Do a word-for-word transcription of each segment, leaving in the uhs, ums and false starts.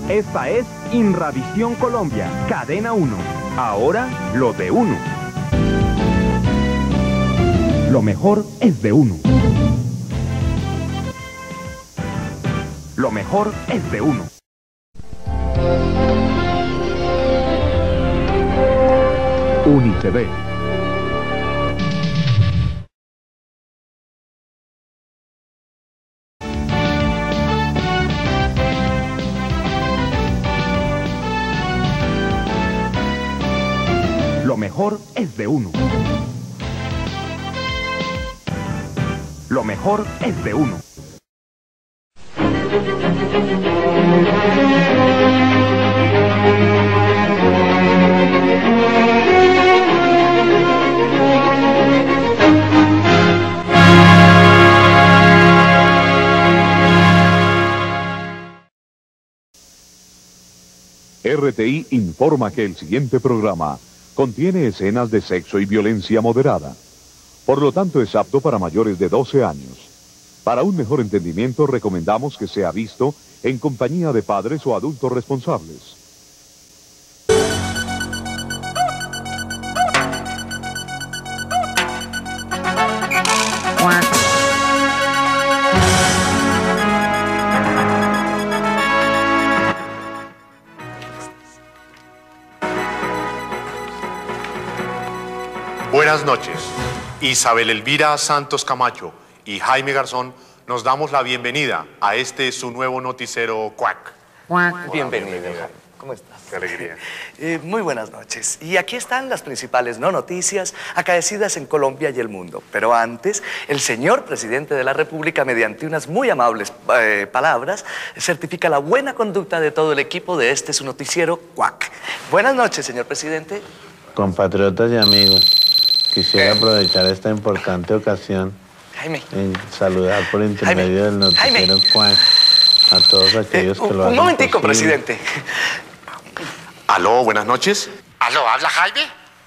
Esta es Inravisión Colombia, Cadena uno. Ahora, lo de uno. Lo mejor es de uno. Lo mejor es de uno. UniTV. Lo mejor es de uno. Lo mejor es de uno. R T I informa que el siguiente programa contiene escenas de sexo y violencia moderada. Por lo tanto, es apto para mayores de doce años. Para un mejor entendimiento, recomendamos que sea visto en compañía de padres o adultos responsables. Buenas noches. Isabel Elvira Santos Camacho y Jaime Garzón nos damos la bienvenida a este su nuevo noticiero Cuac. Bienvenido, Jaime. ¿Cómo estás? Qué alegría. Eh, muy buenas noches. Y aquí están las principales no noticias acaecidas en Colombia y el mundo. Pero antes, el señor presidente de la República, mediante unas muy amables eh, palabras, certifica la buena conducta de todo el equipo de este su noticiero Cuac. Buenas noches, señor presidente. Compatriotas y amigos, quisiera aprovechar esta importante ocasión Jaime. en saludar por intermedio Jaime. del noticiero Jaime. Cuac a todos aquellos Eh, que lo un hacen momentico, posible. presidente. Aló, buenas noches. ¿Aló, habla Jaime?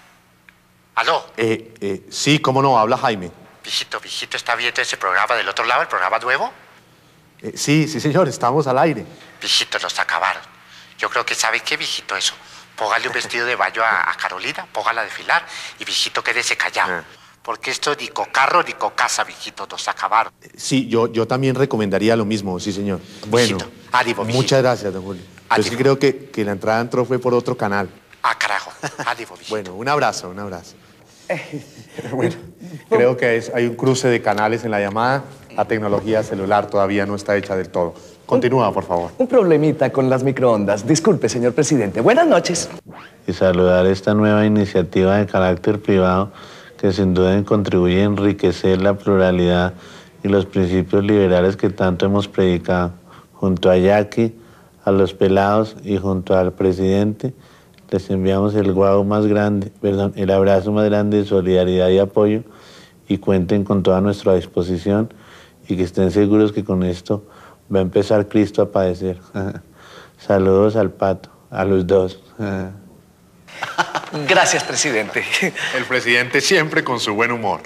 ¿Aló? Eh, eh, sí, cómo no, habla Jaime. Viejito, viejito, ¿está viendo ese programa del otro lado, el programa nuevo? Eh, sí, sí, señor, estamos al aire. Viejito, los acabaron. Yo creo que ¿sabe qué, viejito, eso? Póngale un vestido de baño a, a Carolina, póngala a desfilar y, viejito, quédese callado. Ah. Porque esto ni con carro ni con casa, viejito, nos acabaron. Eh, Sí, yo, yo también recomendaría lo mismo, sí, señor. Bueno, Viejito, ánimo, viejito. muchas gracias, don Julio. Yo Ánimo. sí creo que, que la entrada entró fue por otro canal. Ah, carajo, ánimo, viejito. Bueno, un abrazo, un abrazo. Bueno, creo que es- hay un cruce de canales en la llamada. La tecnología celular todavía no está hecha del todo. Continúa, por favor. Un problemita con las microondas. Disculpe, señor presidente. Buenas noches. Y saludar esta nueva iniciativa de carácter privado que sin duda contribuye a enriquecer la pluralidad y los principios liberales que tanto hemos predicado. Junto a Jackie, a los pelados y junto al presidente, les enviamos el guau más grande, perdón, el abrazo más grande de solidaridad y apoyo, y cuenten con toda nuestra disposición y que estén seguros que con esto va a empezar Cristo a padecer. Saludos al pato, a los dos. Gracias, presidente. El presidente siempre con su buen humor.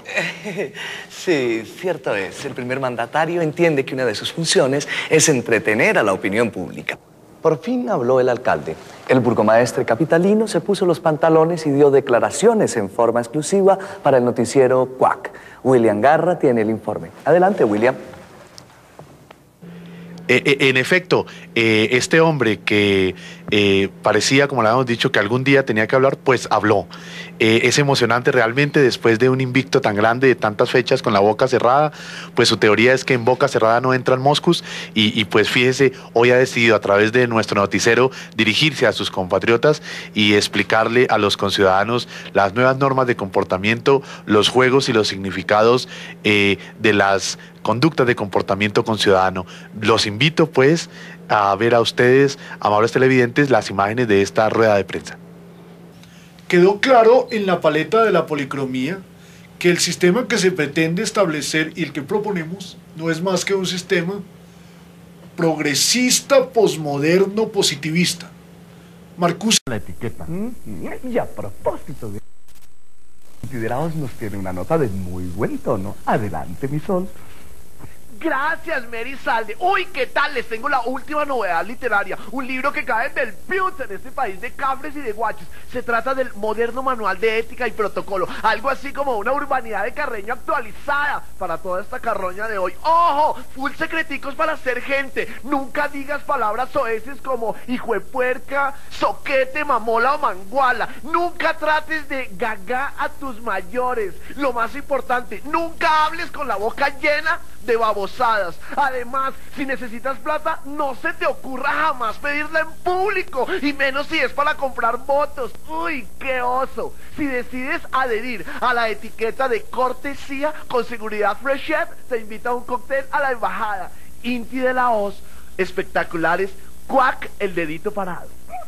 Sí, cierto es. El primer mandatario entiende que una de sus funciones es entretener a la opinión pública. Por fin habló el alcalde. El burgomaestre capitalino se puso los pantalones y dio declaraciones en forma exclusiva para el noticiero Cuac. William Garra tiene el informe. Adelante, William. Eh, eh, en efecto, eh, este hombre que eh, parecía, como le habíamos dicho, que algún día tenía que hablar, pues habló. Eh, es emocionante realmente después de un invicto tan grande de tantas fechas con la boca cerrada, pues su teoría es que en boca cerrada no entran moscos y, y pues fíjese, hoy ha decidido a través de nuestro noticiero dirigirse a sus compatriotas y explicarle a los conciudadanos las nuevas normas de comportamiento, los juegos y los significados eh, de las conductas de comportamiento conciudadano. Los invito pues a ver a ustedes, amables televidentes, las imágenes de esta rueda de prensa. Quedó claro en la paleta de la policromía que el sistema que se pretende establecer y el que proponemos no es más que un sistema progresista, posmoderno, positivista. Marcuse La etiqueta. Y a propósito de considerados, nos tiene una nota de muy buen tono. Adelante, mi sol. Gracias, Mary Salde. Uy, ¿qué tal? Les tengo la última novedad literaria. Un libro que cae del Putz en este país de cafres y de guaches. Se trata del moderno manual de ética y protocolo. Algo así como una urbanidad de Carreño actualizada para toda esta carroña de hoy. ¡Ojo! Full secreticos para ser gente. Nunca digas palabras soeces como hijuepuerca, soquete, mamola o manguala. Nunca trates de gaga a tus mayores. Lo más importante, nunca hables con la boca llena de babosadas. Además, si necesitas plata, no se te ocurra jamás pedirla en público, y menos si es para comprar votos. Uy, qué oso. Si decides adherir a la etiqueta de cortesía con seguridad Fresh Chef, te invita a un cóctel a la embajada. Inti de la Hoz, espectaculares, cuac, el dedito parado.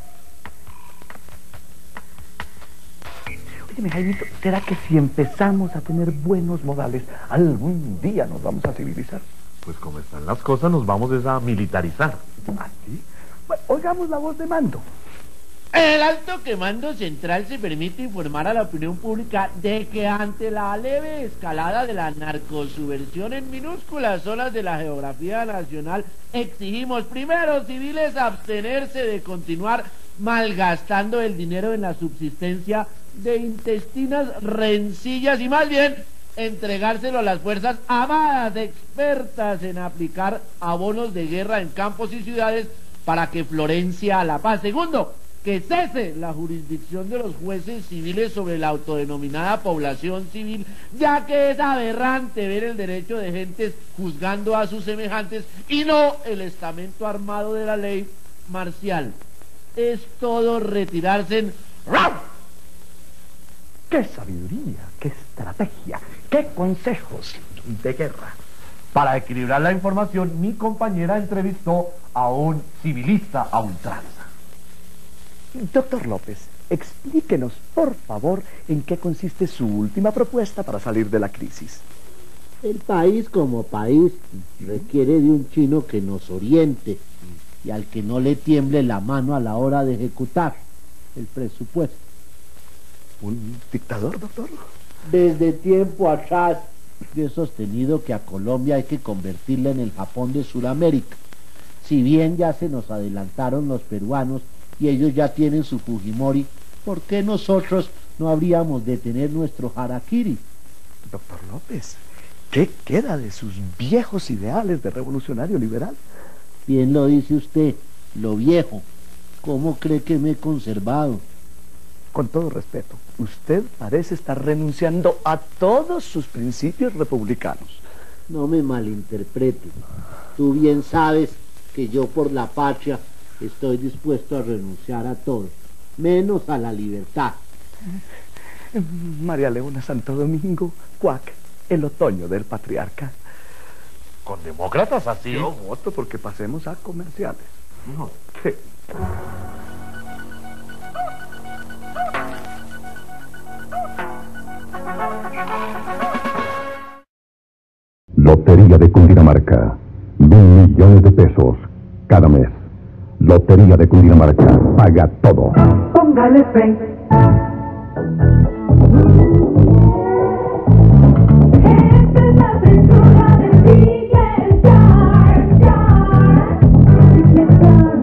Oye, Jaimito, ¿será que si empezamos a tener buenos modales, algún día nos vamos a civilizar? Pues como están las cosas, nos vamos a militarizar. ¿Así? Bueno, oigamos la voz de mando. El alto comando central se permite informar a la opinión pública de que ante la leve escalada de la narcosubversión en minúsculas zonas de la geografía nacional, exigimos primero, civiles, abstenerse de continuar malgastando el dinero en la subsistencia de intestinas rencillas y más bien entregárselo a las fuerzas amadas, expertas en aplicar abonos de guerra en campos y ciudades para que florencia la paz. Segundo, que cese la jurisdicción de los jueces civiles sobre la autodenominada población civil, ya que es aberrante ver el derecho de gentes juzgando a sus semejantes y no el estamento armado de la ley marcial. Es todo retirarse en... ¡Rau! ¡Qué sabiduría! ¡Qué estrategia! ¡Qué consejos de guerra! Para equilibrar la información, mi compañera entrevistó a un civilista a ultranza. Doctor López, explíquenos, por favor, en qué consiste su última propuesta para salir de la crisis. El país como país requiere de un chino que nos oriente y al que no le tiemble la mano a la hora de ejecutar el presupuesto. ¿Un dictador, doctor? Desde tiempo atrás he sostenido que a Colombia hay que convertirla en el Japón de Sudamérica. Si bien ya se nos adelantaron los peruanos y ellos ya tienen su Fujimori, ¿por qué nosotros no habríamos de tener nuestro harakiri? Doctor López, ¿qué queda de sus viejos ideales de revolucionario liberal? Bien lo dice usted, lo viejo. ¿Cómo cree que me he conservado? Con todo respeto, usted parece estar renunciando a todos sus principios republicanos. No me malinterprete. Tú bien sabes que yo por la patria estoy dispuesto a renunciar a todo, menos a la libertad. María Leona Santo Domingo, cuac, el otoño del patriarca. ¿Con demócratas así? Yo voto porque pasemos a comerciales. No. Sí. Lotería de Cundinamarca. Mil millones de pesos cada mes. Lotería de Cundinamarca. Paga todo. Póngale fe. Esta es la aventura de Big Star, Star, Big Star.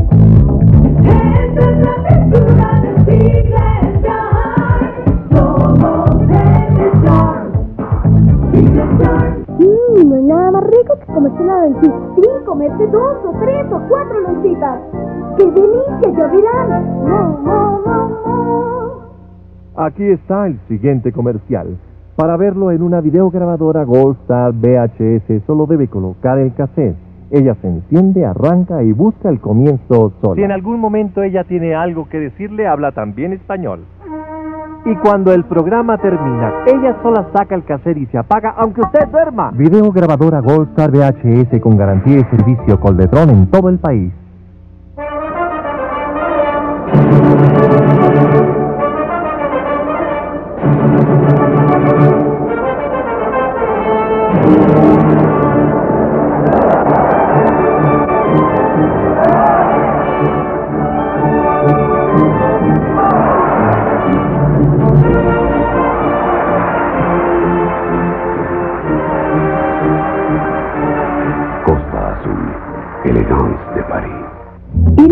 Esta es la aventura de Big Star. Somos el Star, Big Star. Mmm, no hay nada más rico que comerse una lonchita. Sí, comerse dos o tres o cuatro lonchitas. ¡Qué delicia, ya verán! No, no, no, no. Aquí está el siguiente comercial. Para verlo en una videograbadora Goldstar V H S solo debe colocar el cassette. Ella se enciende, arranca y busca el comienzo sola. Si en algún momento ella tiene algo que decirle, habla también español. Y cuando el programa termina, ella sola saca el cassette y se apaga, aunque usted duerma. Videograbadora Goldstar V H S con garantía y servicio Coldetron en todo el país.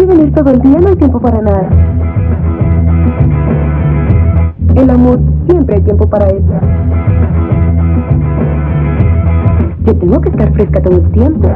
y venir todo el día no hay tiempo para nada. El amor siempre hay tiempo para él. Yo tengo que estar fresca todo el tiempo.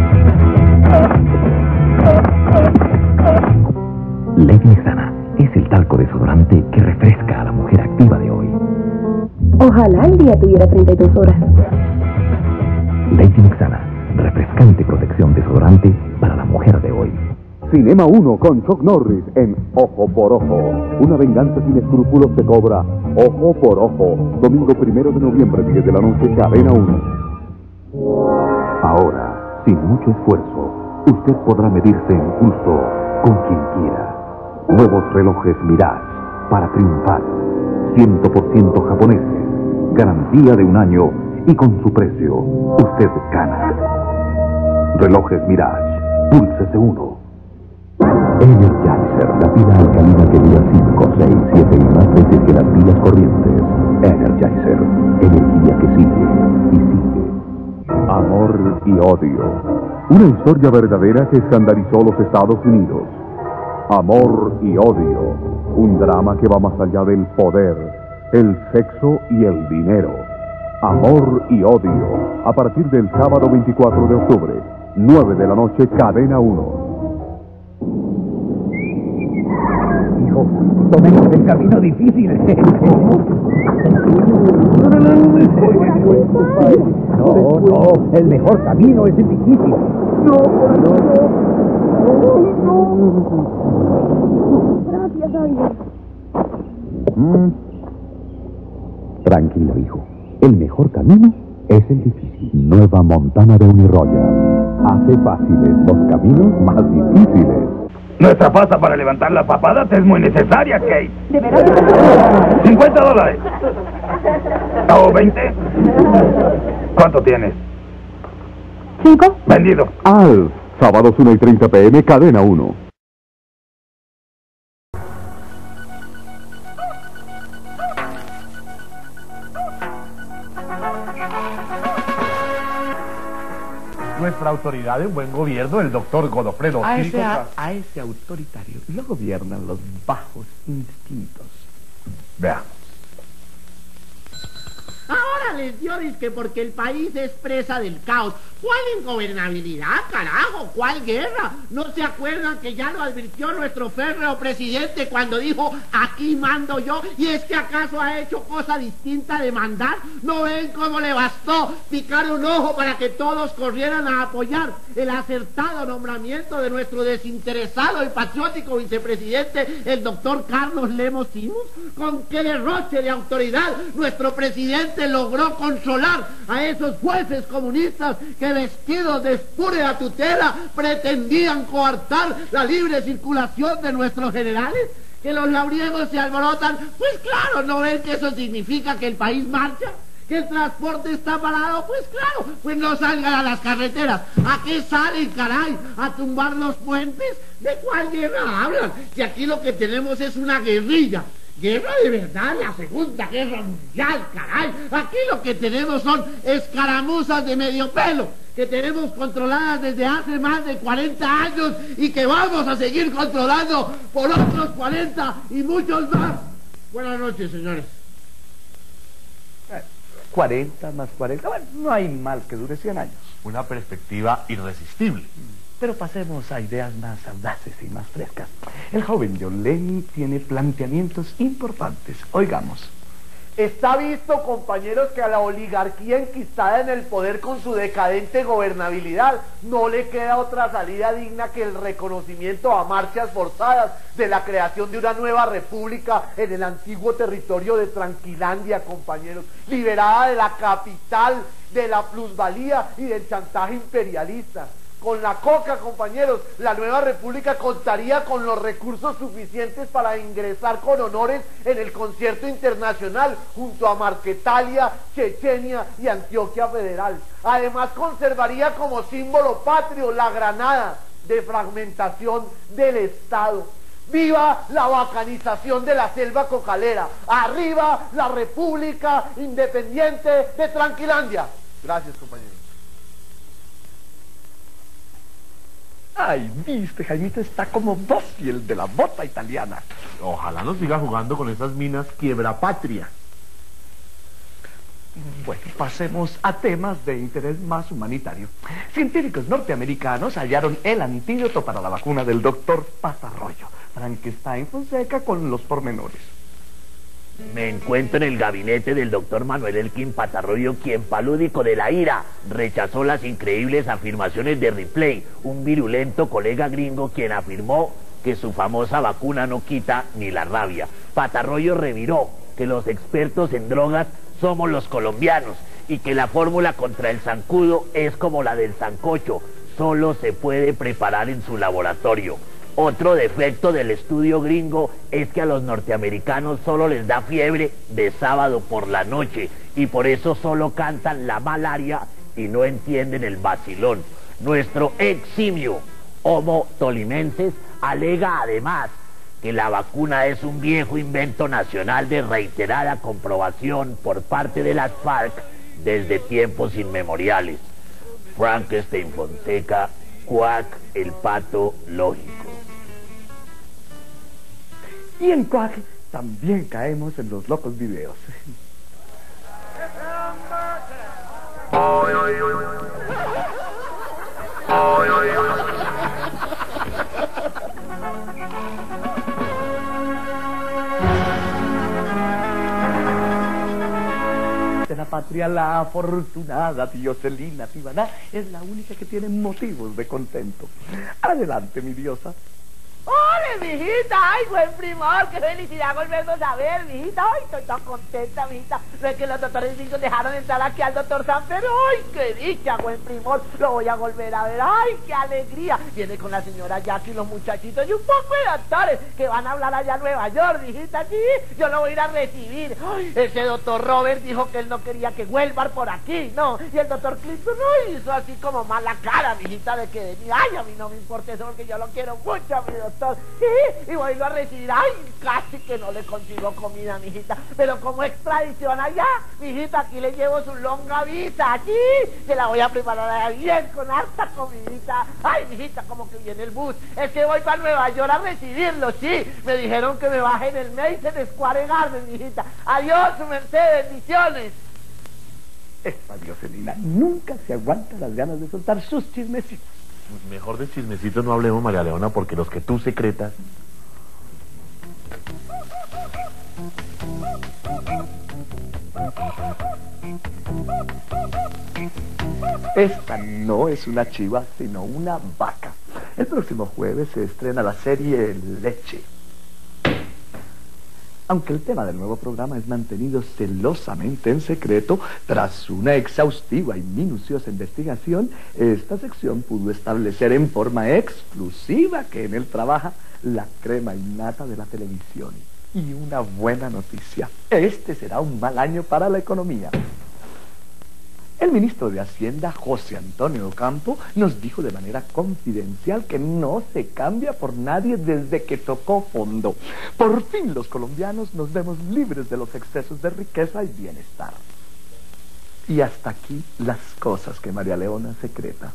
Lady Nixana es el talco desodorante que refresca a la mujer activa de hoy. Ojalá el día tuviera treinta y dos horas. Lady Nixana, refrescante protección desodorante para la mujer de hoy. Cinema uno con Chuck Norris en Ojo por Ojo. Una venganza sin escrúpulos te cobra Ojo por Ojo. Domingo primero de noviembre, diez de la noche, Cadena uno. Ahora, sin mucho esfuerzo, usted podrá medirse en pulso con quien quiera. Nuevos relojes Mirage para triunfar. cien por ciento japoneses. Garantía de un año y con su precio, usted gana. Relojes Mirage. Púlsese uno. Energizer, la pila alcalina que dura cinco, seis, siete y más veces que las pilas corrientes. Energizer, energía que sigue y sigue. Amor y odio. Una historia verdadera que escandalizó los Estados Unidos. Amor y odio. Un drama que va más allá del poder, el sexo y el dinero. Amor y odio. A partir del sábado veinticuatro de octubre, nueve de la noche, Cadena uno. Hijo, tomemos el camino difícil. No, no, el mejor camino es el difícil. No, no, no. Gracias a Dios. Mm. Tranquilo, hijo. El mejor camino es el difícil. Nueva Montana de Uniroyal. Hace fáciles los caminos más difíciles. Nuestra pasta para levantar las papadas es muy necesaria, Kate. ¿De verdad? cincuenta dólares. ¿O veinte? ¿Cuánto tienes? ¿Cinco? Vendido. Alf, sábados una y treinta p m, Cadena uno. Nuestra autoridad en buen gobierno, el doctor Godofredo. A ese, a, a ese autoritario lo gobiernan los bajos instintos. Veamos. Ahora les dio que porque el país es presa del caos. ¿Cuál ingobernabilidad, carajo? ¿Cuál guerra? ¿No se acuerdan que ya lo advirtió nuestro férreo presidente cuando dijo, aquí mando yo? ¿Y es que acaso ha hecho cosa distinta de mandar? ¿No ven cómo le bastó picar un ojo para que todos corrieran a apoyar el acertado nombramiento de nuestro desinteresado y patriótico vicepresidente, el doctor Carlos Lemos Simus? ¿Con qué derroche de autoridad nuestro presidente logró controlar a esos jueces comunistas que vestidos de espúrea tutela pretendían coartar la libre circulación de nuestros generales? ¿Que los labriegos se alborotan? Pues claro, ¿no ven que eso significa que el país marcha? ¿Que el transporte está parado? Pues claro, pues no salgan a las carreteras. ¿A qué salen, caray? ¿A tumbar los puentes? ¿De cuál guerra hablan? Si aquí lo que tenemos es una guerrilla. Guerra de verdad, la Segunda Guerra Mundial, caray. Aquí lo que tenemos son escaramuzas de medio pelo, que tenemos controladas desde hace más de cuarenta años y que vamos a seguir controlando por otros cuarenta y muchos más. Buenas noches, señores. cuarenta más cuarenta, bueno, no hay mal que dure cien años. Una perspectiva irresistible. Pero pasemos a ideas más audaces y más frescas. El joven John Lenny tiene planteamientos importantes. Oigamos. Está visto, compañeros, que a la oligarquía enquistada en el poder con su decadente gobernabilidad no le queda otra salida digna que el reconocimiento a marchas forzadas de la creación de una nueva república en el antiguo territorio de Tranquilandia, compañeros, liberada de la capital, de la plusvalía y del chantaje imperialista. Con la coca, compañeros, la nueva república contaría con los recursos suficientes para ingresar con honores en el concierto internacional junto a Marquetalia, Chechenia y Antioquia Federal. Además, conservaría como símbolo patrio la granada de fragmentación del Estado. ¡Viva la bacanización de la selva cocalera! ¡Arriba la República Independiente de Tranquilandia! Gracias, compañeros. Ay, viste, Jaimito está como dócil de la bota italiana. Ojalá no siga jugando con esas minas quiebra patria. Bueno, pasemos a temas de interés más humanitario. Científicos norteamericanos hallaron el antídoto para la vacuna del doctor Patarroyo. Frankenstein Fonseca con los pormenores. Me encuentro en el gabinete del doctor Manuel Elkin Patarroyo, quien palúdico de la ira rechazó las increíbles afirmaciones de Ripley, un virulento colega gringo quien afirmó que su famosa vacuna no quita ni la rabia. Patarroyo reviró que los expertos en drogas somos los colombianos y que la fórmula contra el zancudo es como la del sancocho, solo se puede preparar en su laboratorio. Otro defecto del estudio gringo es que a los norteamericanos solo les da fiebre de sábado por la noche y por eso solo cantan la malaria y no entienden el vacilón. Nuestro eximio Homo tolimenses alega además que la vacuna es un viejo invento nacional de reiterada comprobación por parte de las FARC desde tiempos inmemoriales. Frankenstein Fonseca, Quack, el pato lógico. Y en Quack también caemos en los locos videos. De la patria la afortunada Dioselina Tibaná es la única que tiene motivos de contento. Adelante, mi diosa. ¡Ole, mijita! ¡Ay, buen primor! ¡Qué felicidad volvernos a ver, mijita! ¡Ay, estoy tan contenta, mijita! No es que los doctores gringos dejaron entrar aquí al doctor Sanfero. ¡Ay, qué dicha, buen primor! Lo voy a volver a ver. ¡Ay, qué alegría! Viene con la señora Jackie y los muchachitos y un poco de doctores que van a hablar allá en Nueva York, mijita. Sí, yo lo voy a ir a recibir. ¡Ay, ese doctor Robert dijo que él no quería que vuelvan por aquí! No, y el doctor Clinton no hizo así como mala cara, mijita, de que de mí. ¡Ay, a mí no me importa eso porque yo lo quiero mucho, mi doctor! Sí, y voy a ir a recibir. Ay, casi que no le consigo comida, mijita. Pero como es tradición allá, mijita, aquí le llevo su longavisa. Aquí se la voy a preparar allá bien con harta comidita. Ay, mijita, como que viene el bus. Es que voy para Nueva York a recibirlo, sí. Me dijeron que me baje en el Madison Square Garden, mijita. Adiós, su merced, bendiciones. Esta Dioselina nunca se aguanta las ganas de soltar sus chismecitos. Mejor de chismecitos no hablemos, María Leona, porque los que tú secretas... Esta no es una chiva, sino una vaca. El próximo jueves se estrena la serie Leche. Aunque el tema del nuevo programa es mantenido celosamente en secreto, tras una exhaustiva y minuciosa investigación, esta sección pudo establecer en forma exclusiva que en él trabaja la crema innata de la televisión. Y una buena noticia, este será un mal año para la economía. El ministro de Hacienda, José Antonio Ocampo, nos dijo de manera confidencial que no se cambia por nadie desde que tocó fondo. Por fin los colombianos nos vemos libres de los excesos de riqueza y bienestar. Y hasta aquí las cosas que María Leona secreta.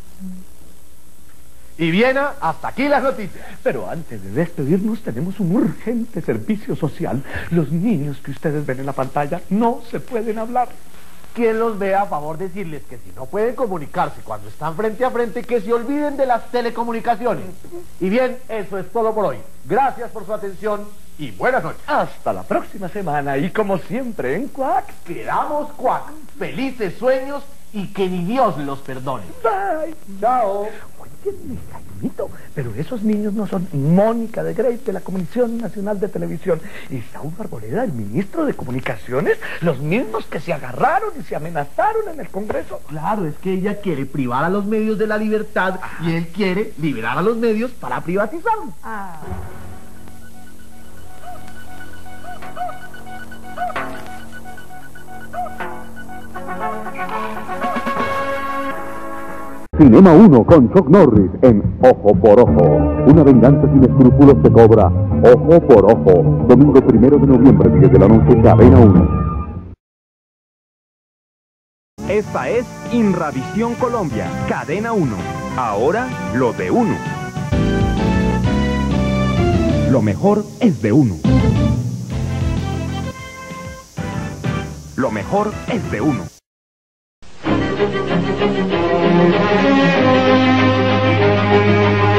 Y viene hasta aquí las noticias. Pero antes de despedirnos tenemos un urgente servicio social. Los niños que ustedes ven en la pantalla no se pueden hablar. Quien los vea, a favor decirles que si no pueden comunicarse cuando están frente a frente, que se olviden de las telecomunicaciones. Y bien, eso es todo por hoy. Gracias por su atención y buenas noches. Hasta la próxima semana y como siempre en Quack, quedamos Quack. Felices sueños y que ni Dios los perdone. Bye. Chao. Oye, mi Jaimito, pero esos niños no son Mónica de Grey de la Comisión Nacional de Televisión y Saúl Arboleda, el ministro de Comunicaciones, los mismos que se agarraron y se amenazaron en el Congreso. Claro, es que ella quiere privar a los medios de la libertad ah. y él quiere liberar a los medios para privatizarlos. Ah. Cinema uno con Chuck Norris en Ojo por Ojo. Una venganza sin escrúpulos se cobra. Ojo por Ojo. Domingo primero de noviembre, diez de la noche, Cadena uno. Esta es Inravisión Colombia, Cadena uno. Ahora, lo de uno. lo mejor es de uno. Lo mejor es de uno. Thank you.